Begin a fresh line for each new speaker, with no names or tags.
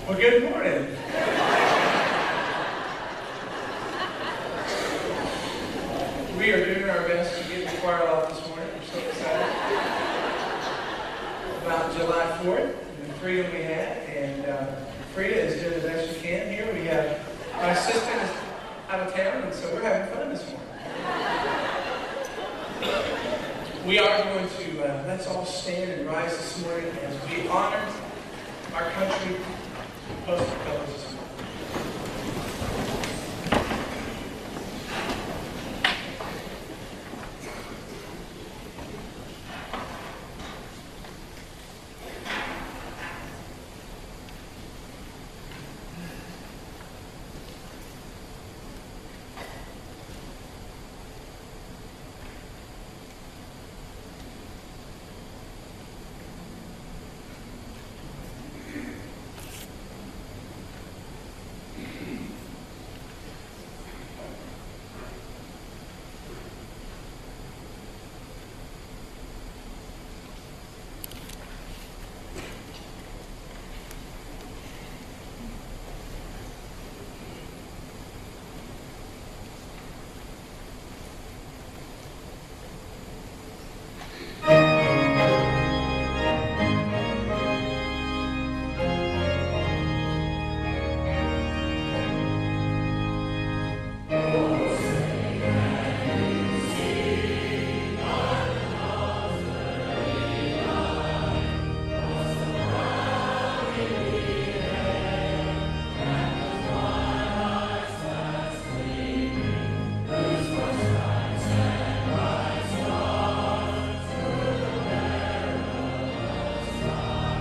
Well, good morning. We are doing our best to get the choir off this morning. We're so excited about July 4th and the freedom we had. And Frida is doing the best she can here. We have my assistant is out of town, and so we're having fun this morning. We are going to, let's all stand and rise this morning as we honor our country, post the colors this morning.